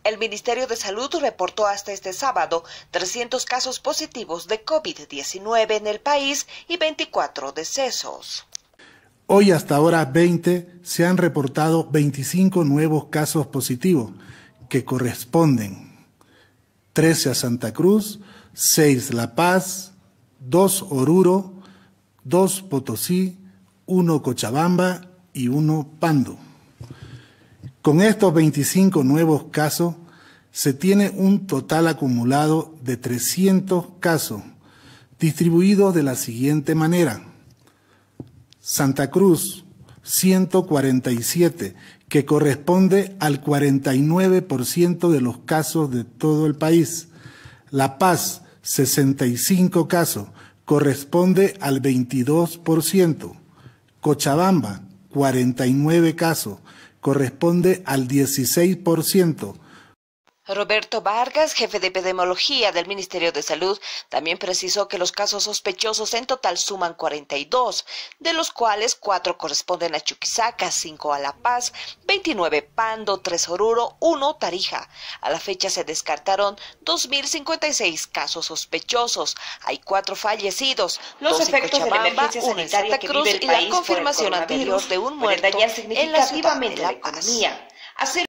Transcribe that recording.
El Ministerio de Salud reportó hasta este sábado 300 casos positivos de COVID-19 en el país y 24 decesos. Hoy hasta ahora 20 se han reportado 25 nuevos casos positivos que corresponden 13 a Santa Cruz, 6 La Paz, 2 Oruro, 2 Potosí, 1 Cochabamba y 1 Pando. Con estos 25 nuevos casos se tiene un total acumulado de 300 casos, distribuidos de la siguiente manera. Santa Cruz, 147, que corresponde al 49% de los casos de todo el país. La Paz, 65 casos, corresponde al 22%. Cochabamba, 49 casos, corresponde al 16%. Roberto Vargas, jefe de epidemiología del Ministerio de Salud, también precisó que los casos sospechosos en total suman 42, de los cuales 4 corresponden a Chuquisaca, 5 a La Paz, 29 Pando, 3 Oruro, 1 Tarija. A la fecha se descartaron 2.056 casos sospechosos. Hay 4 fallecidos, los efectos de la emergencia sanitaria que vive el país y la confirmación anterior de un muerto en la ciudad de La Paz.